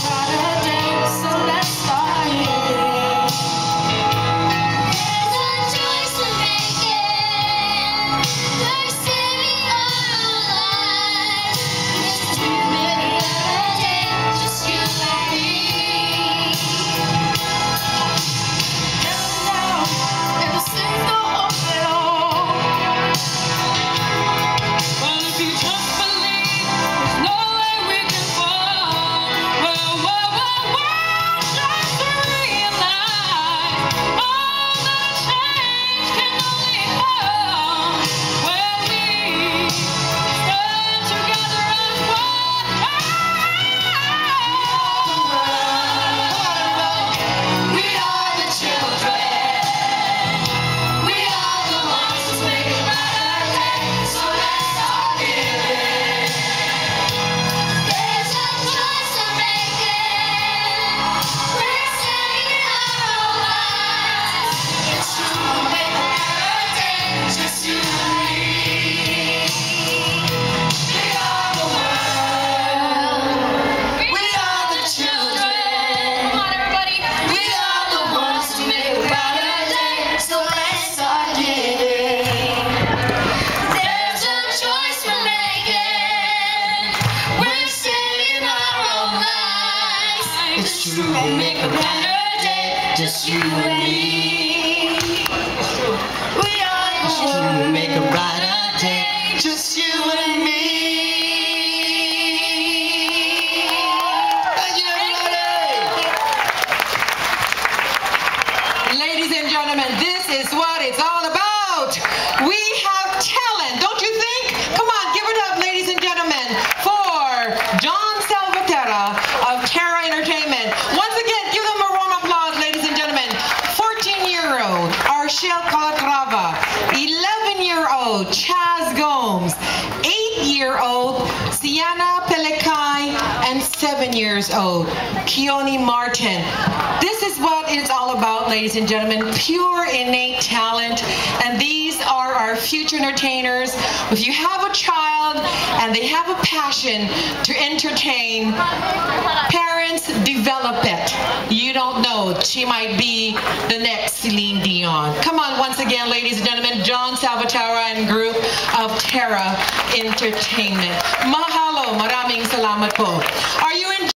It's true, we'll make a better day, just you and me. We are the one who make a brighter day, just you and me. Thank you, everybody. Ladies and gentlemen, this is what it's all about. We have talent, don't you think? Come on, give it up, ladies and gentlemen, for John Salvatierra of Terra Entertainment. Once again, give them a round of applause, ladies and gentlemen. 14-year-old Arshel Calatrava, 11-year-old Chaz Gomes, 8-year-old Sienna Pelecay, and 7-year-old Keone Martin. This is what it's all about, ladies and gentlemen. Pure innate talent, and these are our future entertainers. If you have a child and they have a passion to entertain, parents, develop it. You don't know, she might be the next Celine Dion. Come on, once again, ladies and gentlemen, John Salvatierra and group of Terra Entertainment. Mahalo, maraming salamat po. Are you enjoying